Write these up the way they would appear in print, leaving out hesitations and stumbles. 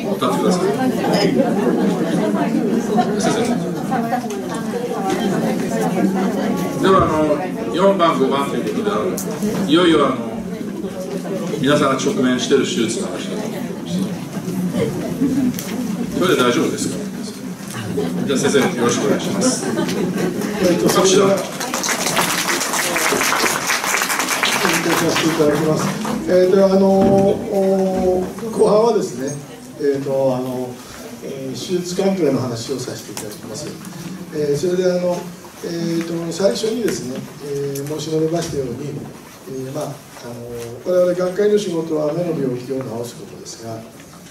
歌ってください。先生。では4番、5番ということでいよいよ皆さんが直面している手術の話だと思います。それで大丈夫ですか？じゃあ先生、よろしくお願いします。拍手だ。 させていただきます。後半はですね、手術関係の話をさせていただきます。それで最初にですね、申し述べましたように、我々眼科医の仕事は目の病気を治すことですが、い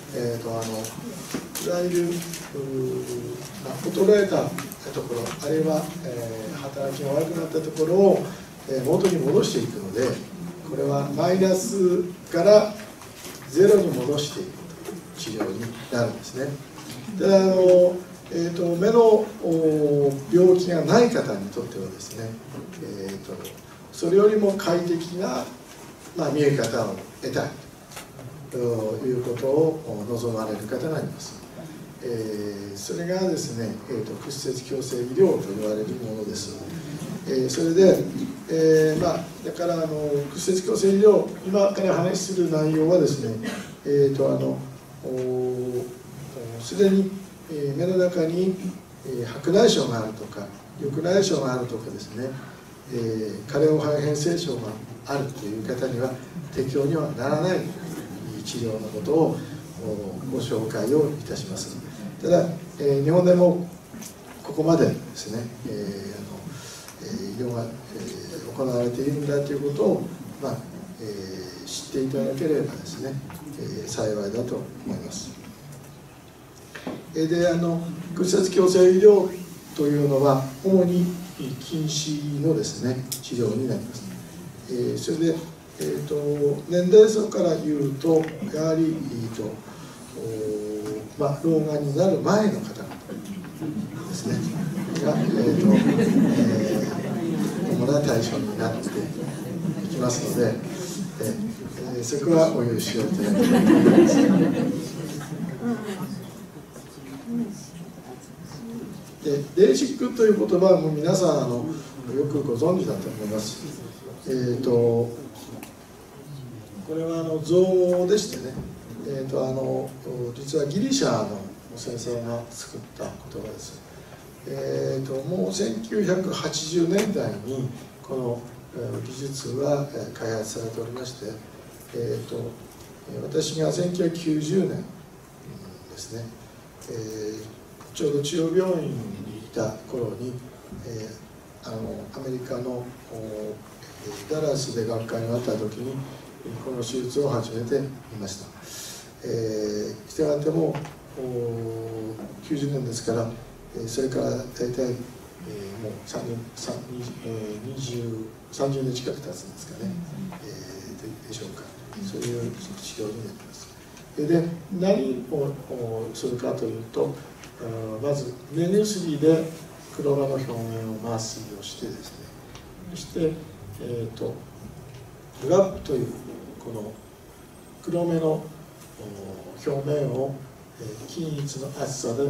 わゆる衰えたところ、あるいは、働きが悪くなったところを元に戻していくので、これはマイナスからゼロに戻していく治療になるんですね。ただ目の病気がない方にとってはですね、それよりも快適な、見え方を得たいということを望まれる方がいます。それがですね、屈折矯正医療と言われるものです。それで、だから屈折矯正医療、今から話する内容はですね、すでに目の中に白内障があるとか緑内障があるとかですね、加齢肺変性症があるという方には適用にはならない治療のことをご紹介をいたします。ただ、日本でもここまでですね、医療が行われているんだということを、知っていただければですね、幸いだと思います。で、屈折矯正医療というのは主に近視のですね治療になります。それで、年齢層から言うとやはり老眼になる前の方々ですねが、主な対象になっていきますので、そこはお許しをいただきたいと思います。で、レーシックという言葉はもう皆さんよくご存知だと思います。これは造語でしてね、実はギリシャの先生が作った言葉です。もう1980年代にこの技術は開発されておりまして、私が1990年ですね、ちょうど中央病院にいた頃に、アメリカのダラスで学会にあった時にこの手術を始めていました。したがっても90年ですから、それから大体もう30年近く経つんですかね、でしょうか。そういう治療になります。で、何をするかというと、まず目薬で黒目の表面を麻酔をしてですね、そしてフラップというこの黒目の表面を均一の厚さで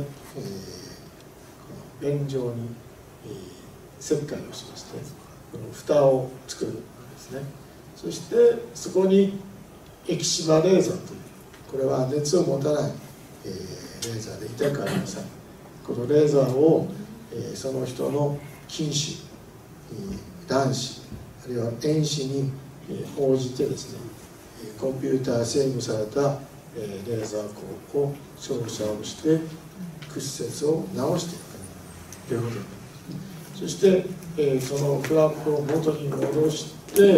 円状に切開をしまして、この蓋を作るんですね。そしてそこにエキシマレーザーという、これは熱を持たないレーザーで痛くありません。このレーザーをその人の近視、乱視、あるいは遠視に応じてですね、コンピューター制御されたレーザー光を照射をして屈折を直していくということになります。そしてそのフラップを元に戻して、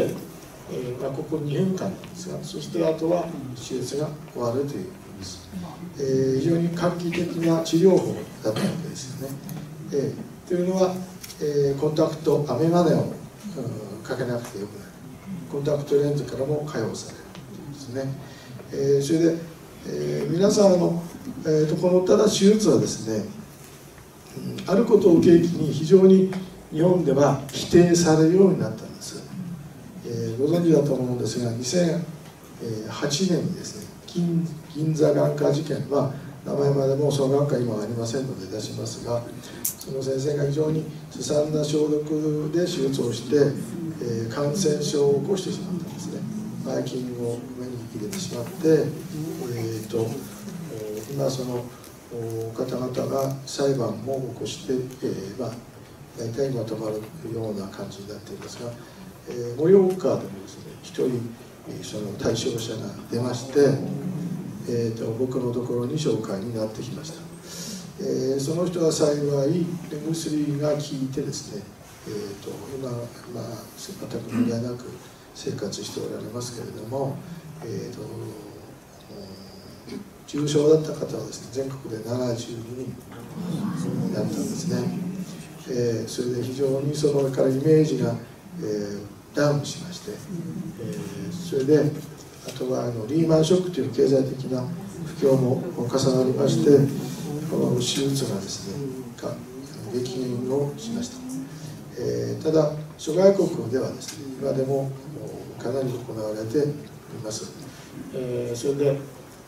ここ2分間なんですが、そしてあとは手術が終わるということです。非常に画期的な治療法だったわけですよね。というのは、コンタクト雨マネをかけなくてよくなる、コンタクトレンズからも解放されるというですね。それで、皆さんこのただ手術はですね、あることを契機に非常に日本では否定されるようになったんです。ご存知だと思うんですが、2008年にですね、 銀座眼科事件は名前までもその眼科今はありませんので出しますが、その先生が非常にずさんな消毒で手術をして、感染症を起こしてしまったんですね。ばい菌を目に入れてしまって、今その方々が裁判も起こして、大体まとまるような感じになっていますが、盛岡でもですね、一人その対象者が出まして、僕のところに紹介になってきました。その人は幸い薬が効いてですね、今、全く問題なく生活しておられますけれども、重症だった方はですね、全国で72人だったんですね。それで非常にそのからイメージが、ダウンしまして、それであとはリーマンショックという経済的な不況も重なりまして、この手術がですね激減をしました。ただ諸外国ではですね、今でもかなり行われております。それで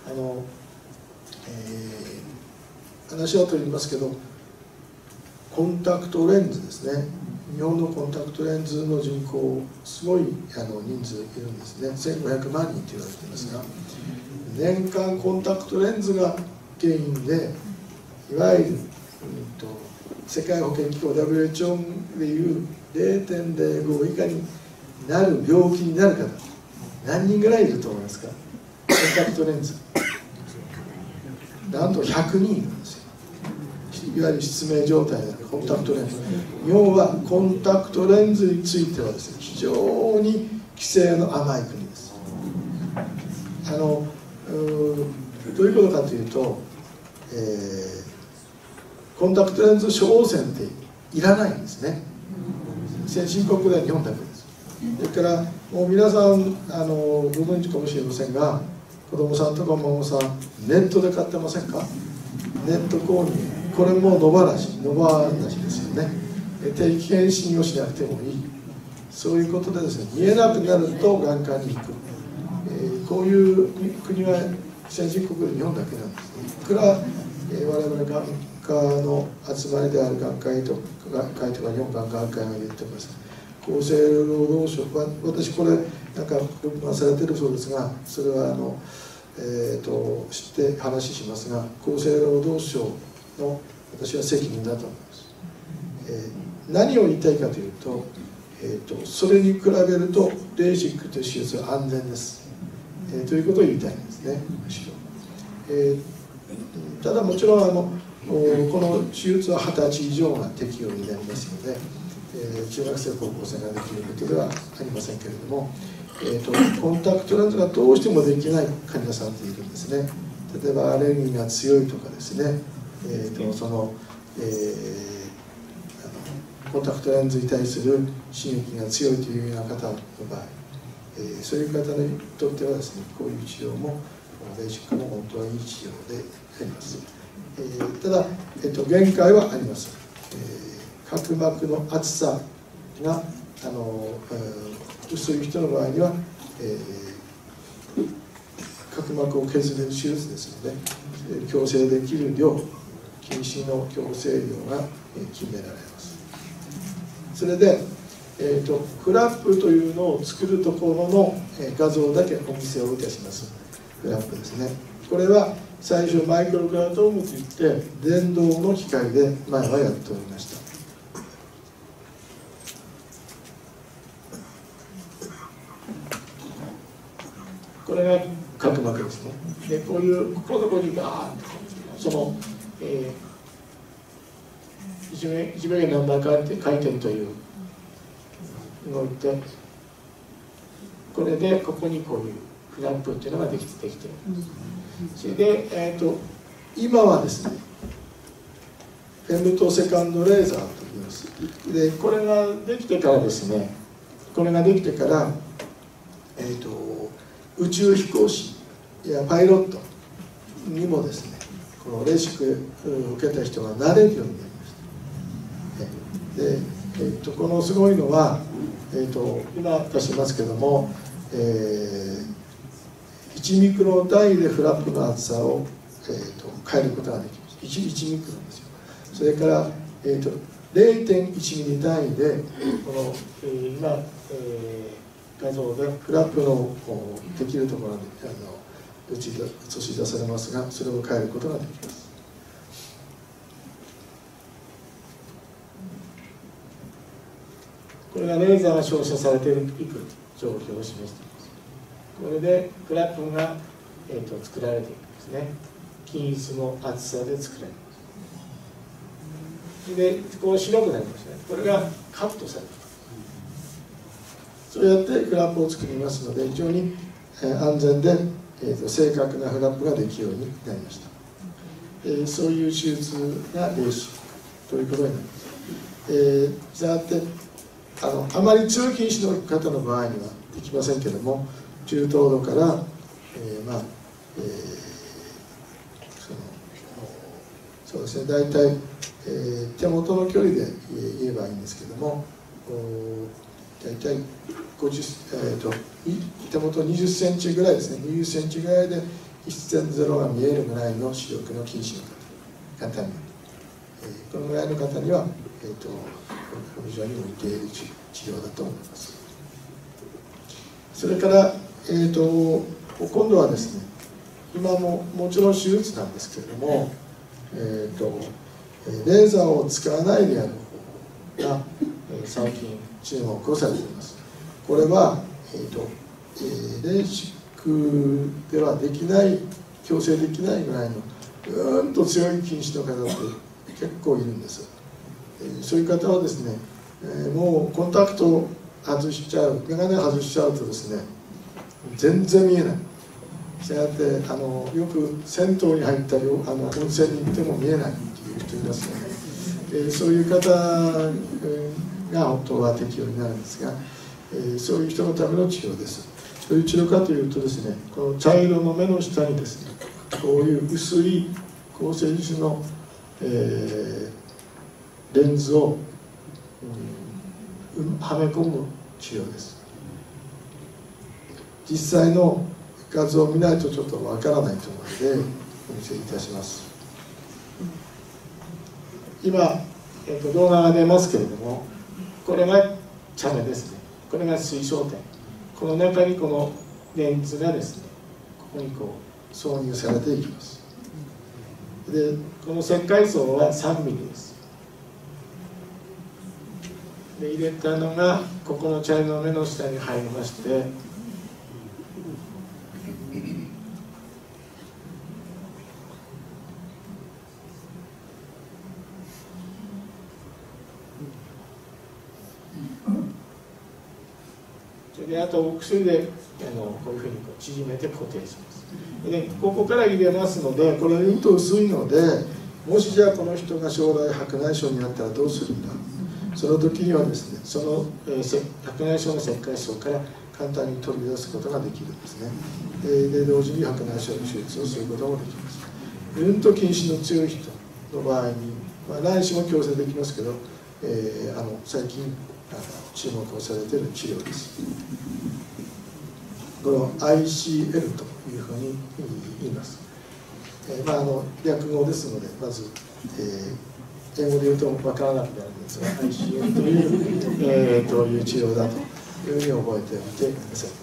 話はと言いますけど、コンタクトレンズですね、日本のコンタクトレンズの人口すごい人数いるんですね。1500万人と言われていますが、年間コンタクトレンズが原因でいわゆる、世界保健機構 WHO でいう 0.05 以下になる病気になる方、何人ぐらいいると思いますか？コンタクトレンズなんと100人いるんですよ。いわゆる失明状態であるコンタクトレンズ。日本はコンタクトレンズについてはですね、非常に規制の甘い国です。どういうことかというと、コンタクトレンズ処方箋っていらないんですね。先進国では日本だけです。それからもう皆さんご存知かもしれませんが、子供さんとかお孫さんネットで買ってませんか？ネット購入、これも野放しですよね。定期検診をしなくてもいい、そういうことでですね、見えなくなると眼科に行く、こういう国は先進国で日本だけなんですね。いくら、我々眼科の集まりである眼科医とか日本眼科学会が言ってます。厚生労働省、私これなんか録画されてるそうですが、それは知って話しますが、厚生労働省の私は責任だと思います。何を言いたいかというと、それに比べるとレーシックという手術は安全です、ということを言いたいんですね。ただもちろんこの手術は20歳以上が適用になりますので、中学生高校生ができることではありませんけれども、コンタクトレンズがどうしてもできない患者さんっているんですね。例えばアレルギーが強いとかですね、コンタクトレンズに対する刺激が強いというような方の場合、そういう方にとってはですね、こういう治療もレーシックも本当はいい治療であります。ただ、限界はあります。角膜の厚さが薄い人の場合には、角膜を削れる手術ですので、矯正できる量、近視の矯正量が決められます。それで、フラップというのを作るところの画像だけお見せをいたします。フラップですね。これは最初マイクログラトームといって電動の機械で前はやっておりました。これが角膜ですね。でこういうここにガーッとその、一名ナンバー回転というのを言って、これでここにこういうフラップっていうのができてる。それで、今はですね、フェムトセカンドレーザーと言います。でこれができてからですね、宇宙飛行士やパイロットにもですね、このレーシックを受けた人がなれるようになりました。で、このすごいのは、今出しますけども、1 1ミクロン単位でフラップの厚さを、変えることができます。1ミクロンですよ。それから、0.1 ミリ単位でこの、今、画像でフラップのできるところに映し出されますが、それを変えることができます。これがレーザーが照射されていく状況を示しています。これでフラップが、作られていくんですね。均一の厚さで作られます。で、こう白くなりますね。これがカットされる。そうやってフラップを作りますので、非常に安全で正確なフラップができるようになりました。そういう手術がレーシックということになります。したがってあまり強い近視の方の場合にはできませんけれども、中等度から、そうですね、大体、手元の距離で言えばいいんですけども、大体手元20センチぐらいですね、20センチぐらいで 1.0 が見えるぐらいの視力の近視の方に、このぐらいの方には、非常に向いている治療だと思います。それから、今度はですね、今ももちろん手術なんですけれども、レーザーを使わないでやる方法が、最近注目をされています。これは、レーシックではできない、矯正できないぐらいのうんと強い近視の方って結構いるんです。そういう方はですね、もうコンタクトを外しちゃう、眼鏡を外しちゃうとですね、全然見えない。したがってよく銭湯に入ったり温泉に行っても見えないっていう人いますよね。そういう方が本当は適用になるんですが、そういう人のための治療です。どういう治療かというとですね、この茶色の目の下にですね、こういう薄い合成樹脂の、レンズを、はめ込む治療です。実際の画像を見ないとちょっとわからないと思うのでお見せいたします。今、動画が出ますけれども、これが茶目ですね。これが水晶点。この中にこのレンズがですね、ここにこう挿入されていきます。で、この石灰層は3ミリです。で、入れたのがここの茶色の目の下に入りまして、で、あとお薬でこういうふうに縮めて固定します。で、ここから入れますので、これうんと薄いので、もしじゃあこの人が将来白内障になったらどうするんだ。その時にはですね、その白内障の石灰層から簡単に取り出すことができるんですね。で、同時に白内障の手術をすることもできます。うんと近視の強い人の場合に、内視も矯正できますけど、最近注目をされている治療です。これを ICL というふうに言います。略語ですので、まず、英語で言うと分からなくなるんですが、ICL という治療だというふうに覚えておいてくださ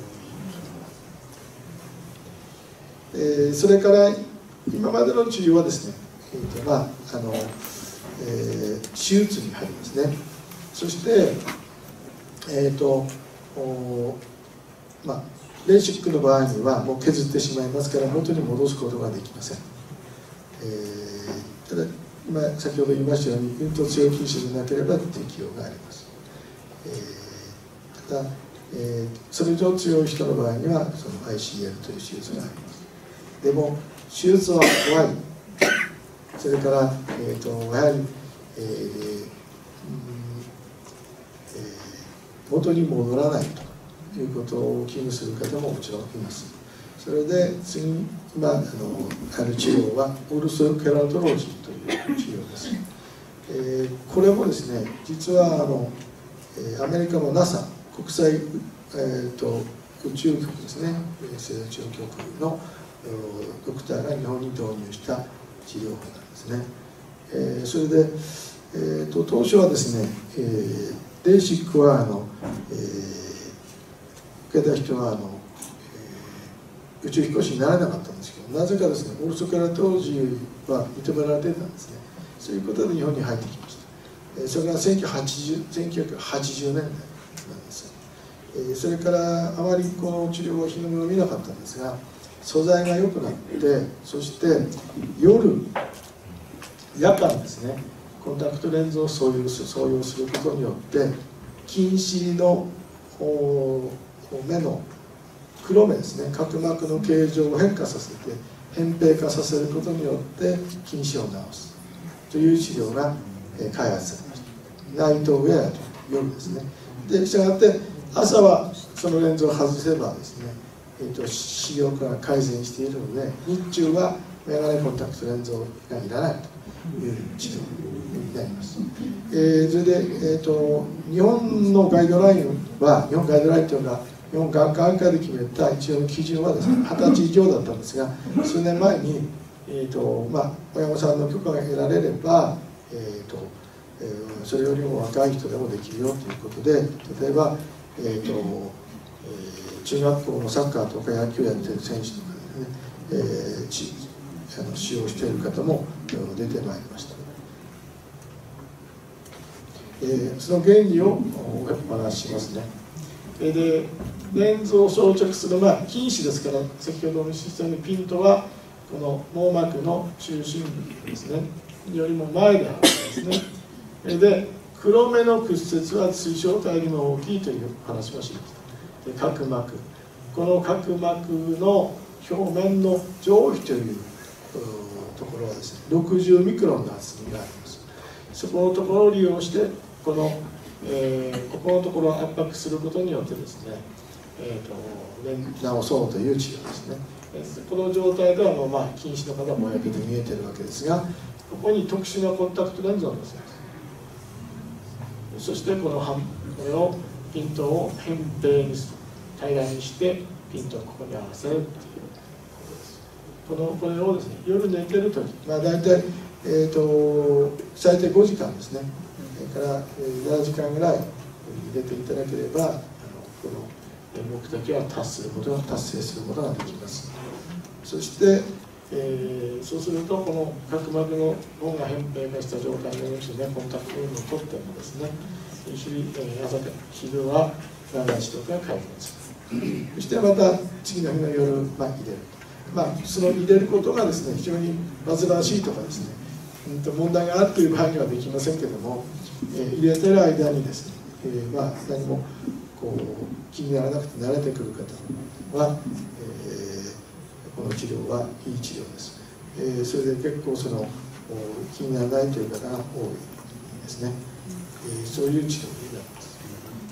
い。それから今までの治療はですね、手術に入りますね。そして、レーシックの場合にはもう削ってしまいますから元に戻すことができません。ただ先ほど言いましたようにうんと強い近視でなければ適用があります。ただ、それ以上強い人の場合にはその ICL という手術があります。でも手術は怖い。それから、やはり、元に戻らないということを危惧する方ももちろんいます。それで次に今ある治療はオルソケラトロジーという治療です。これもですね、実はアメリカの NASA 国際、 宇宙局ですね、衛星宇宙局のドクターが日本に導入した治療法なんですね。それで、当初はですね、レーシックは受けた人は宇宙飛行士にならなかったんですけど、なぜかですね、オーストから当時は認められてたんですね。そういうことで日本に入ってきました。それが1980年代なんです。それからあまりこの治療は日の目を見なかったんですが、素材が良くなって、そして夜間ですね、コンタクトレンズを装用することによって近視の目の黒目ですね、角膜の形状を変化させて扁平化させることによって近視を治すという治療が開発されました。ナイトウェアという夜ですね。で、したがって朝はそのレンズを外せばですね、視力が改善しているので、日中はメガネコンタクトレンズがいらないという治療になります。それで、日本のガイドラインは、日本ガイドラインというのは日本眼科学会で決めた一応の基準はですね、20歳以上だったんですが、数年前に、親御さんの許可が得られれば、それよりも若い人でもできるよということで、例えば、中学校のサッカーとか野球やってる選手とかですね、使用している方も出てまいりました。その原理をお話ししますね。で、レンズを装着する、近視ですから、先ほどお見せしたようにピントはこの網膜の中心部ですね、よりも前であるんですね。で、黒目の屈折は水晶体よりも大きいという話もしました。で、角膜、この角膜の表面の上皮というところはですね、60ミクロンの厚みがあります。そこのところを利用してここのところを圧迫することによってですね、治そうという治療ですね。この状態では近視の方も焼けて見えているわけですが、ここに特殊なコンタクトレンズを乗せます。そしてこれをピントを扁平にする、平らにしてピントをここに合わせるということです。これをですね、夜寝てる時、大体、最低5時間ですね、それから7時間ぐらい入れていただければ、この目的は達成することができます。そして、そうするとこの角膜の方が扁平化した状態のうちにコンタクトレンズを取ってもですね、昼は眼視力が改善する。そしてまた次の日の夜、入れる。その入れることがですね、非常に煩わしいとかですね、問題があるという場合にはできませんけれども、入れてる間にですね、何も気にならなくて慣れてくる方は、この治療はいい治療です。それで結構気にならないという方が多いですね。そういう治療になります。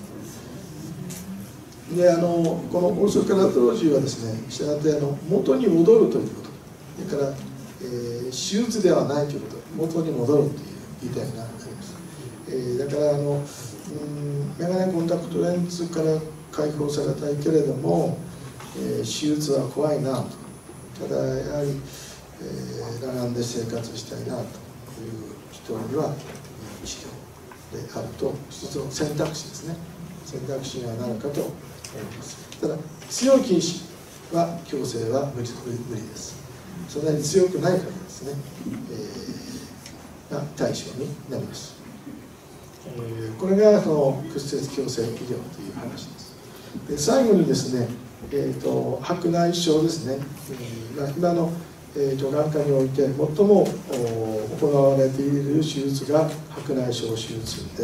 で、このオーソケラトロジーはですね、したがって元に戻るということ、それから、手術ではないということ、元に戻るという言いたいがあります。だからメガネコンタクトレンズから解放されたいけれども、手術は怖いなと。ただやはり、裸眼で生活したいなという人には治療であると、一つの選択肢ですね。選択肢にはなるかと思います。ただ強い近視は矯正は無理です。そんなに強くないからですね、が対象になります。これが屈折矯正医療という話です。で、最後にですね、白内障ですね、今の、眼科において最も行われている手術が白内障手術です。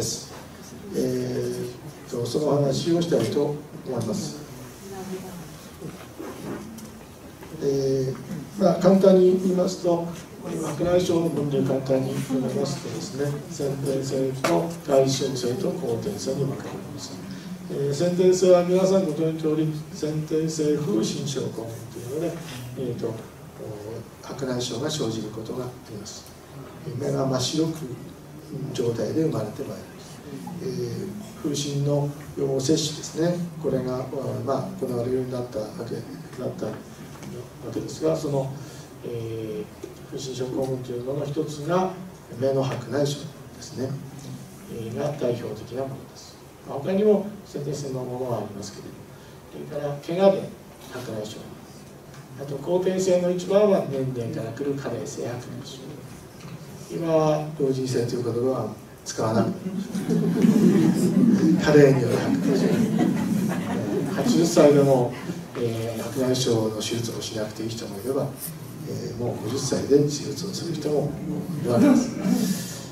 その話をしたいと思います。簡単に言いますと、白内障の分類簡単に言いますとですね、先天性と外傷性と後天性に分かれます。先天性は皆さんご存じの通り、先天性風疹症候群というので、白内障が生じることがあります。目が真っ白く状態で生まれてまいります。 風疹の予防接種ですね、これが、行われるようになったわけですが、その、風疹症候群というのの一つが目の白内障ですね、が代表的なものです。他にも先天性のものはありますけれど、それから怪我で白内障、あと後天性の一番は年齢から来る加齢性白内障。今は老人性という言葉は使わなくなりました。加齢による白内障。80歳でも、白内障の手術をしなくていい人もいれば、もう50歳で手術をする人もいるわけです。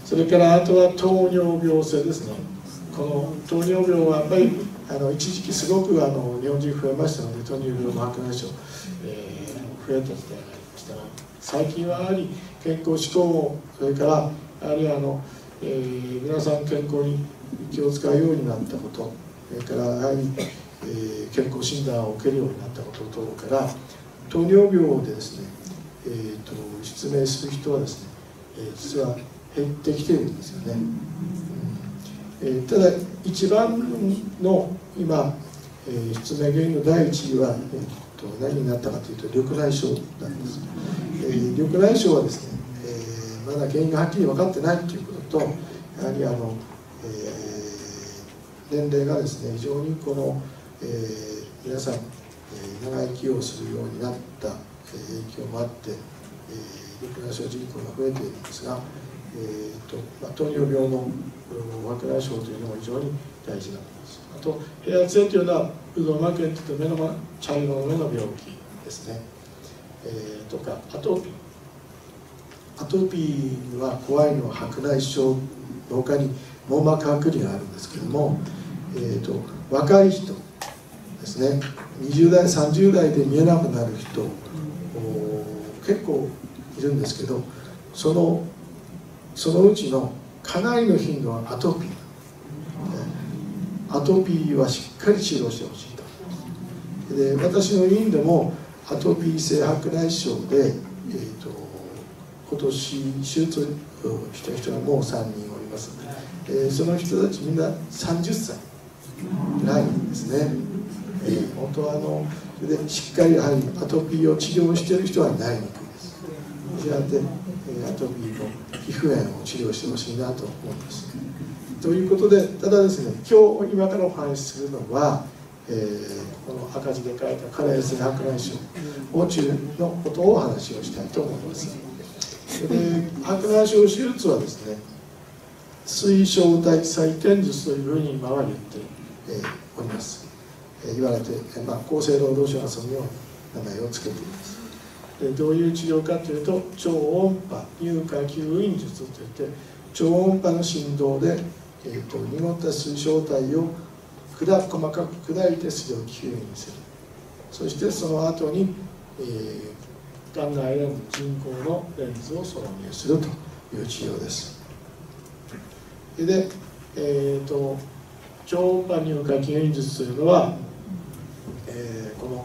それからあとは糖尿病性ですね。この糖尿病はやっぱり一時期すごく日本人増えましたので、糖尿病の白内障、増えた時代がありましたが、最近はやはり健康志向も、それからやはり皆さん健康に気を使うようになったこと、それからやはり、健康診断を受けるようになったこと等から糖尿病でですね、失明する人はですね、実は減ってきているんですよね。ただ一番の今、失明原因の第一位は、何になったかというと緑内障なんです。緑内障はですね、まだ原因がはっきり分かってないということと、やはり年齢がですね、非常にこの、皆さん、長生きをするようになった影響もあって、緑内障人口が増えているんですが、糖尿病の白内障というのも非常に大事なものです。あとヘアツェというのはうどん膜炎という目の茶色の目の病気ですね、とかアトピー。アトピーは怖いのは白内障の他に網膜剥離があるんですけども、若い人ですね、20代30代で見えなくなる人結構いるんですけど、そのうちのかなりの頻度はアトピー。アトピーはしっかり治療してほしいと。で、私の院でもアトピー性白内障で、今年手術をした人がもう3人おります。その人たちみんな30歳ないんですね。本当はでしっかりやはりアトピーを治療している人はないにくいです。したがってアトピーの皮膚炎を治療してほしいなと思います。ということで、ただですね、今からお話しするのは、この赤字で書いた加齢性白内障のことをお話をしたいと思います。で、白内障手術はですね、水晶体再建術というふうに今は言っております。言われて、厚生労働省がそのような名前を付けています。どういう治療かというと、超音波乳化吸引術といって、超音波の振動で、濁った水晶体を細かく砕いてそれを吸引する。そしてその後に、眼内レンズ、人工のレンズを挿入するという治療です。で、超音波乳化吸引術というのは、この、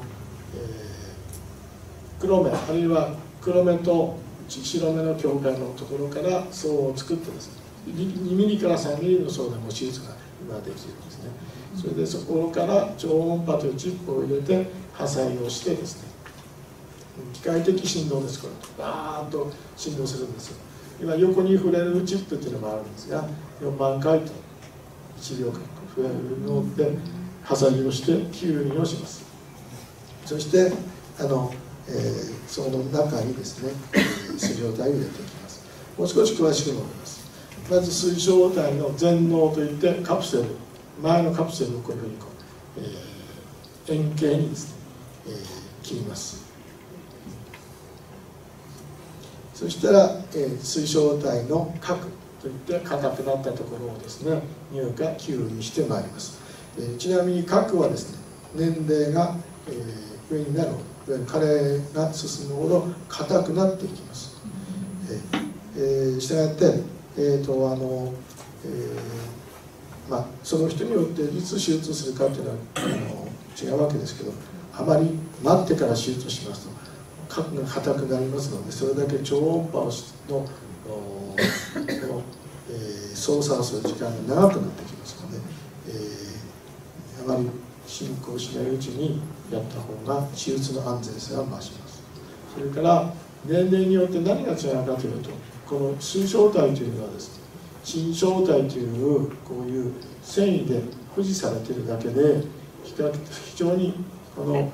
黒目あるいは黒目と白目の境界のところから層を作ってですね、2ミリから3ミリの層でも手術が今できるんですね。それでそこから超音波というチップを入れて破砕をしてですね、機械的振動です。これバーンと振動するんですよ。今横に触れるチップっていうのもあるんですが、4万回と1秒間触れるので破砕をして吸引をします。そしてその中にですね、水晶体を入れていきます。もう少し詳しく述べます。まず水晶体の全脳といってカプセル、前のカプセルをこういうふうに円形にですね、切ります。そしたら、水晶体の核といって硬くなったところをですね、乳化吸引してまいります。ちなみに核はですね、年齢が、上になるほど、加齢が進むほど硬くなっていきます。したがって、その人によっていつ手術するかというのは違うわけですけど、あまり待ってから手術しますと核が硬くなりますので、それだけ超音波の操作をする時間が長くなってきますので、あまり進行しないうちにやった方が手術の安全性は増します。それから年齢によって何が違うかというと、この水晶体というのはですね、沈晶体というこういう繊維で保持されているだけで非常にこの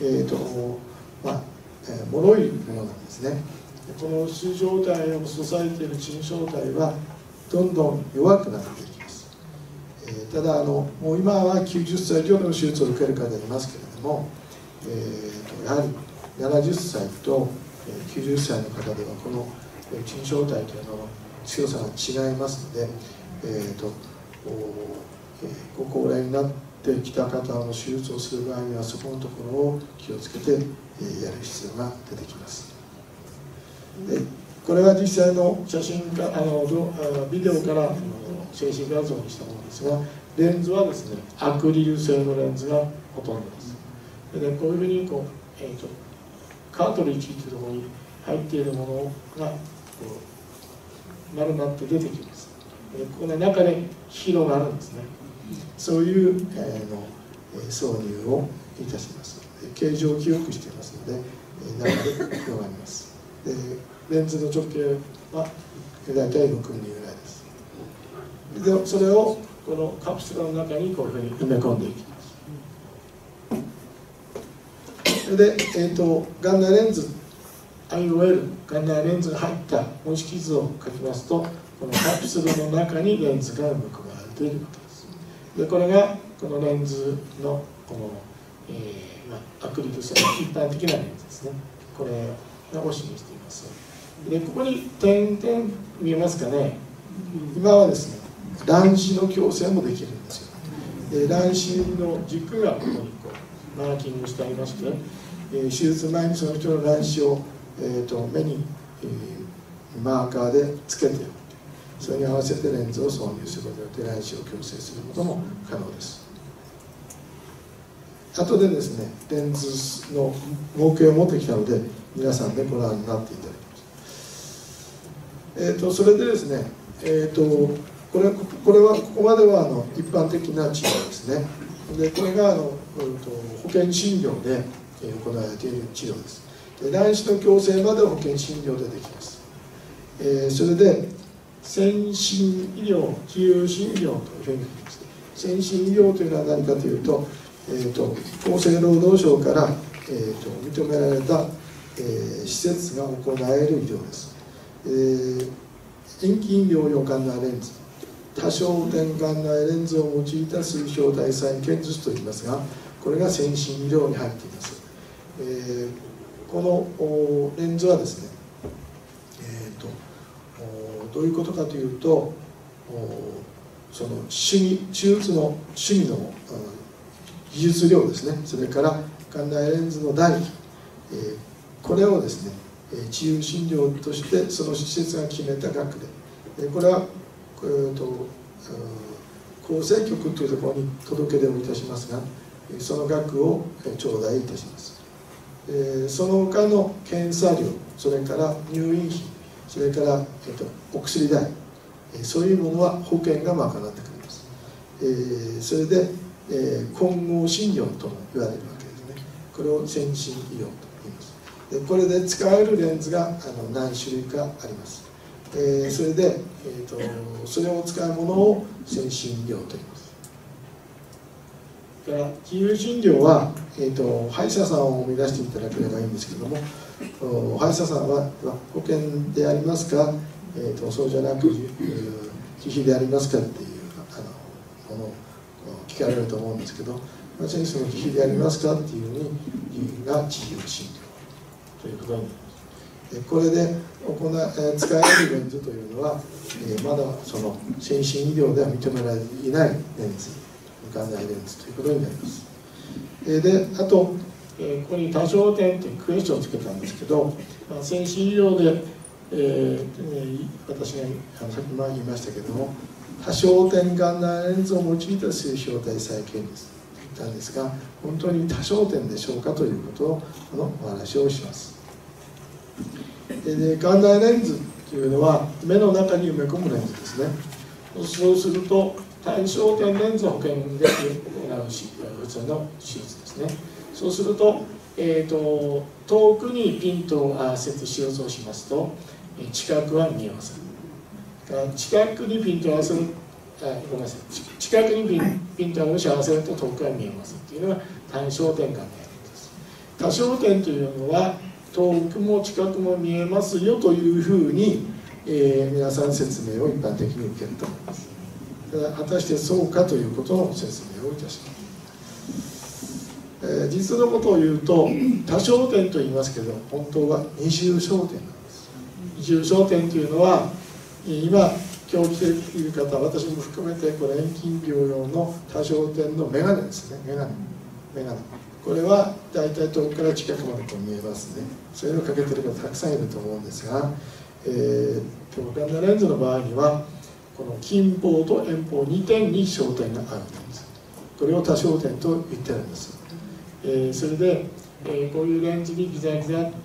脆いものなんですね。この水晶体を支えている沈晶体はどんどん弱くなっていきます。ただもう今は90歳以上の手術を受ける方がいますけれども、やはり70歳と90歳の方ではこの沈晶体というのの強さが違いますので、ご高齢になってきた方の手術をする場合にはそこのところを気をつけてやる必要が出てきます。でこれは実際の写真かビデオから静止画像にしたものですが、レンズはですねアクリル製のレンズがほとんどです。でこういうふうにカートリッジというところに入っているものが丸まって出てきます。この中で広がるんですね。そういう挿入をいたします。形状を記憶していますので中で広がります。レンズの直径は大体6ミリぐらいです。でそれをこのカプセルの中にこういうふうに埋め込んでいきます。で、眼内レンズ IOL 眼内レンズが入った模式図を描きますと、このカプセルの中にレンズが埋め込まれているわけです。でこれがこのレンズのこの、アクリル製の一般的なレンズですね。これを示しています。でここに点々見えますかね。今はですね乱視の矯正もできるんですよ。で乱視の軸がここにこうマーキングしてありまして、手術前にその人の乱視を、目に、マーカーでつけておいて、それに合わせてレンズを挿入することによって乱視を矯正することも可能です。後でですねレンズの模型を持ってきたので皆さんでご覧になっていただきます。それでですね、これはここまでは一般的な治療ですね。でこれが保険診療で行われている治療です。で乱視の矯正まで保険診療でできます。それで先進医療、自由診療というふうに言います。先進医療というのは何かというと、厚生労働省から、認められた、施設が行える医療です。遠近療養眼内レンズ、多焦点眼内レンズを用いた水晶体再建術といいますが、これが先進医療に入っています。このレンズはですね、どういうことかというと、その手術の趣味の技術量ですね、それから眼内レンズの代金、これをですね自由診療としてその施設が決めた額で、これは厚生局というところに届け出をいたしますが、その額を頂戴いたします。その他の検査料、それから入院費、それから、お薬代、そういうものは保険が賄ってくれます。それで、混合診療とも言われるわけですね。これを先進医療と言います。でこれで使えるレンズが何種類かあります。それで、それを使うものを先進医療と言います。から自由診療は、歯医者さんを生み出していただければいいんですけれども、歯医者さんは保険でありますか、そうじゃなく自費でありますかっていうものを聞かれると思うんですけど、先生の自費でありますかっていうにが自由診療ということになります。これで使えるレンズというのは、まだその先進医療では認められていないレンズ、眼内レンズということになります。であと、ここに多焦点というクエスチョンをつけたんですけど、先進医療で、私がさっき前言いましたけども、多焦点眼内レンズを用いた水晶体再建術と言ったんですが、本当に多焦点でしょうかということをお話をします。で眼内レンズというのは目の中に埋め込むレンズですね。 そうすると対焦点レンズ保険で行う普通の手術ですね。そうすると、遠くにピントを合わせて手術をしますと近くは見えません。近くにピントを合わせるごめんなさい、近くにピントを合わせると遠くは見えませんというのが単焦点眼のやりです。多焦点というのは遠くも近くも見えますよというふうに、皆さん説明を一般的に受けると思います。ただ果たしてそうかということの説明をいたします。実のことを言うと多焦点と言いますけど本当は二重焦点なんです。二重焦点というのは今来ている方、私も含めてこれ遠近病用の多焦点のメガネですね。メガネこれは大体遠くから近くまでこう見えますね。そういうのをかけてる方たくさんいると思うんですが、眼内レンズの場合にはこの近方と遠方2点に焦点があるんです。これを多焦点と言ってるんです。それで、こういうレンズにギザギザっていうこういう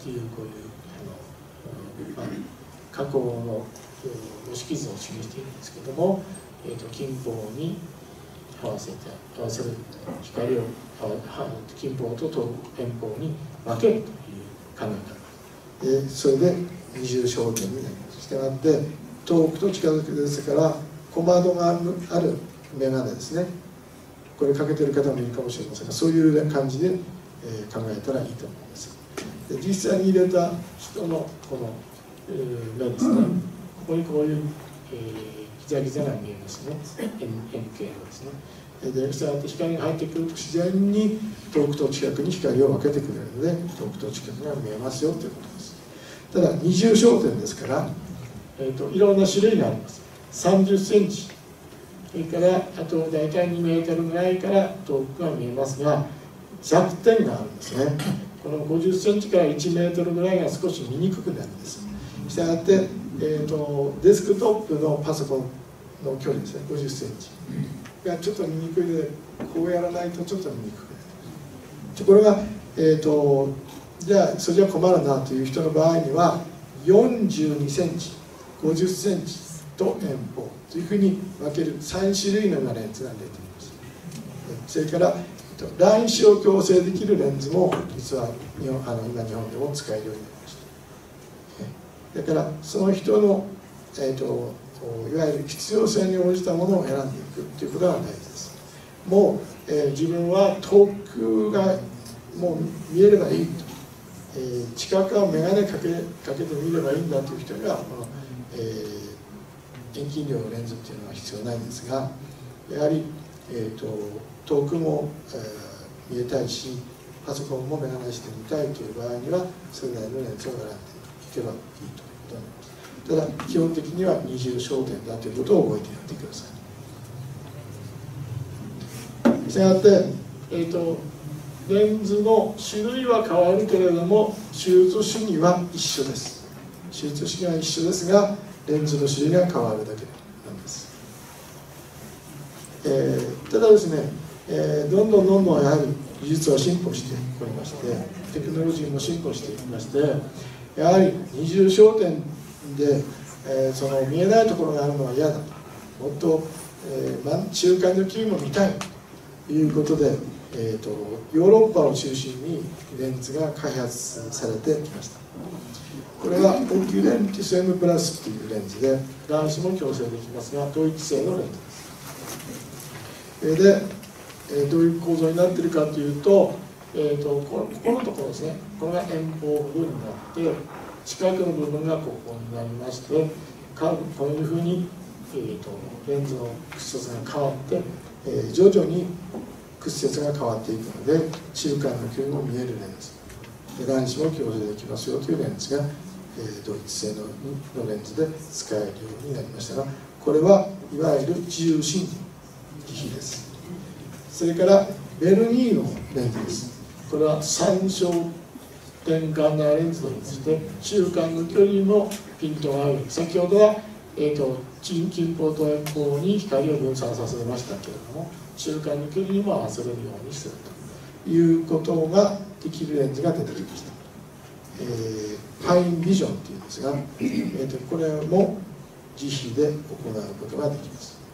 加工の色図を示しているんですけども、近方に合わせる光を近方と遠方に分けるという考え方、それで二重焦点になります。したがって遠くと近づくですから小窓がある眼鏡ですね。これかけてる方もいるかもしれませんが、そういう感じで、考えたらいいと思います。で実際に入れた人のこの、目ですね。ここにこういう、ギザギザが見えますね。円形のですね。でしたがって光が入ってくると自然に遠くと近くに光を分けてくれるので遠くと近くが見えますよということです。ただ二重焦点ですから、いろんな種類があります。30センチそれからあと大体2メートルぐらいから遠くが見えますが弱点があるんですね。この50センチから1メートルぐらいが少し見にくくなるんです。したがって、デスクトップのパソコンの距離ですね、50センチがちょっと見にくいのでこうやらないとちょっと見にくくなる。これが、じゃあそれじゃ困るなという人の場合には42センチ50センチと遠方というふうに分ける3種類のレンズが出ています。それから乱視を矯正できるレンズも実は今日本でも使えるようになりました。だからその人の、いわゆる必要性に応じたものを選んでいくということが大事です。もう、自分は遠くがもう見えればいいと、近くは眼鏡かけてみればいいんだという人にはこの、遠近量のレンズっていうのは必要ないんですが、やはり、遠くも、見えたいしパソコンも眼鏡してみたいという場合にはそれなりのレンズを選んでいけばいいということになります。ただ基本的には二重焦点だということを覚えてやってください。したがって、レンズの種類は変わるけれども手術主義は一緒です。手術主義は一緒ですがレンズの種類が変わるだけなんです。ただですね、どんどんやはり技術は進歩しておりましてテクノロジーも進歩していきましてやはり二重焦点で、その見えないところがあるのは嫌だともっと、中間の球も見たいということで、ヨーロッパを中心にレンズが開発されてきました。これはオキュレンティス M プラスというレンズで乱視も矯正できますが同一性のレンズです。でどういう構造になっているかというと、ここのところですね、これが遠方部分になって近くの部分がここになりましてこういうふうに、レンズの屈折が変わって、徐々に屈折が変わっていくので中間の距離も見えるレンズ乱視も矯正できますよというレンズが、同一性のレンズで使えるようになりましたがこれはいわゆる自由心機器です。それからベルニーのレンズです。これは三焦点眼内レンズといいまして中間の距離もピントが合う。先ほどは、近方と遠方に光を分散させましたけれども中間の距離にも合わせれるようにするということができるレンズが出てきました。ファインビジョンというんですが、これも自費で行うことができます。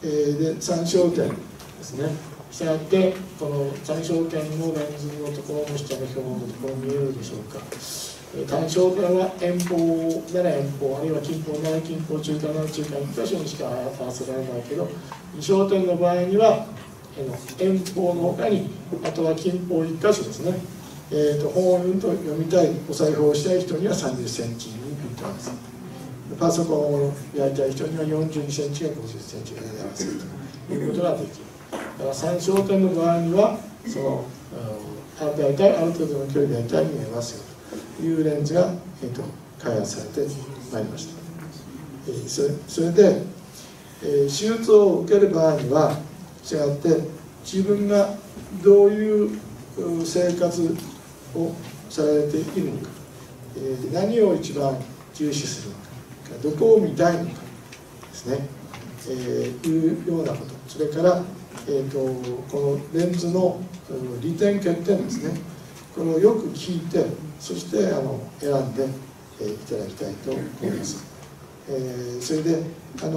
で参照点ですね。したがってこの参照点のレンズのところの下の表のところ見えるでしょうか。単焦点は遠方なら遠方、あるいは近方なら近方、中間なら中間、1箇所にしか合わせられないけど、二焦点の場合には遠方のほかに、あとは近方1箇所ですね。本を読みたい、お裁縫をしたい人には30センチにピット合わせる。パソコンをやりたい人には42センチが50センチぐらいで合わせるということができる。だから3焦点の場合には、その大体ある程度の距離で大体見えますよというレンズが、開発されてまいりました。それで、手術を受ける場合には、したがって自分がどういう生活をされているのか、何を一番重視するのか、どこを見たいのかですね、いうようなこと、それから、このレンズの利点欠点ですね、これをよく聞いて、そして選んでいただきたいと思います。それで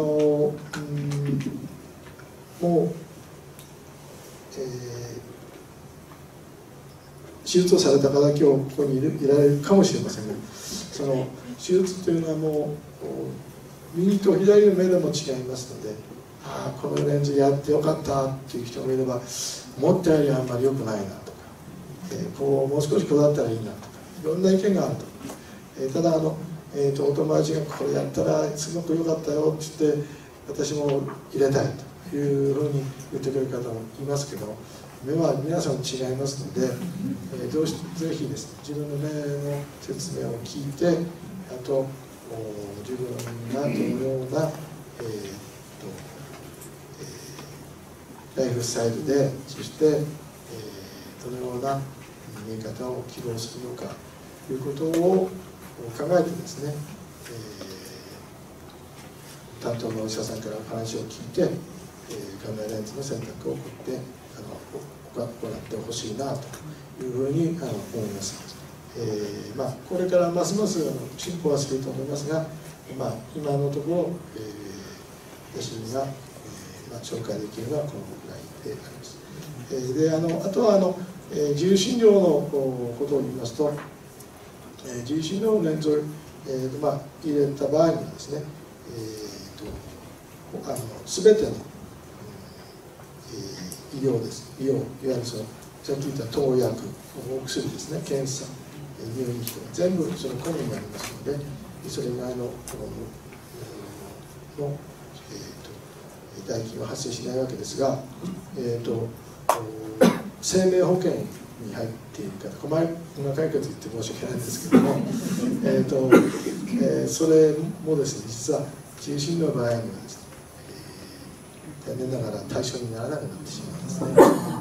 もう、手術をされた方今日ここにいられるかもしれませんが、その手術というのはもう右と左の目でも違いますので、ああこのレンズやってよかったっていう人もいれば、思ったよりあんまり良くないなとか、もう少しこうだったらいいなとか、いろんな意見があると。ただお友達がこれやったらすごく良かったよって言って私も入れたいというふうに言ってくれる方もいますけど、目は皆さん違いますので、ぜひですね、自分の目の説明を聞いて、あと自分がどのような、ライフスタイルで、そして、どのような見え方を希望するのかということを考えてですね、担当のお医者さんから話を聞いて、カメラレンズの選択を行ってほしいなというふうに思います。これからますます進歩はすると思いますが、今のところ、私が、紹介できるのはこのぐらいであります。あとは自由診療のことを言いますと、自由診療のレンズを、入れた場合にはですね、全ての、医療です。いわゆるさっき言った投薬、お薬ですね、検査、入院費とか全部その込みになりますので、それ以外の代金は発生しないわけですが、生命保険に入っている方、細かいこと言って申し訳ないんですけども、それもですね、実は自由診療の場合にはですね、残念ながら対象にならなくなってしまうんですね。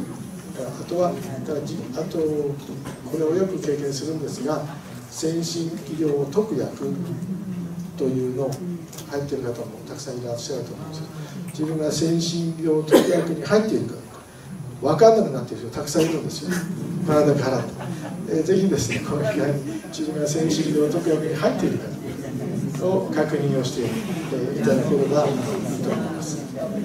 あとこれをよく経験するんですが、先進医療特約というの入っている方もたくさんいらっしゃると思うんです。自分が先進医療特約に入っているか分からなくなっている人たくさんいるんですよ。払って払って。ぜひですね、この機会に自分が先進医療特約に入っているかを確認をしていただければいいと思います。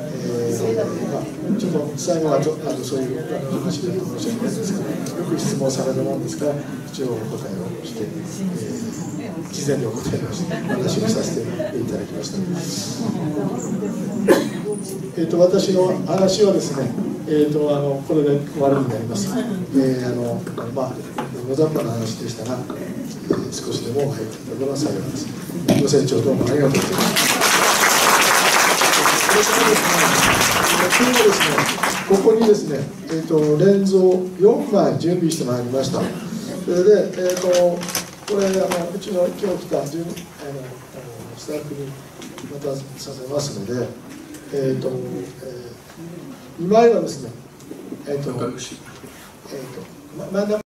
ちょっと最後はそういう話で申し訳ないんですけど、よく質問されるものですから、一応お答えをして、事前にお答えをして話をさせていただきました。私の話はですね、これで終わりになります。大雑把な話でしたが、少しでも入っていただければ幸いです。ご清聴どうもありがとうございます。今日はですね、ここにですね、レンズを4枚準備してまいりました。それで、これうちの今日来たスタッフにまたさせますので、2枚はですね、真ん中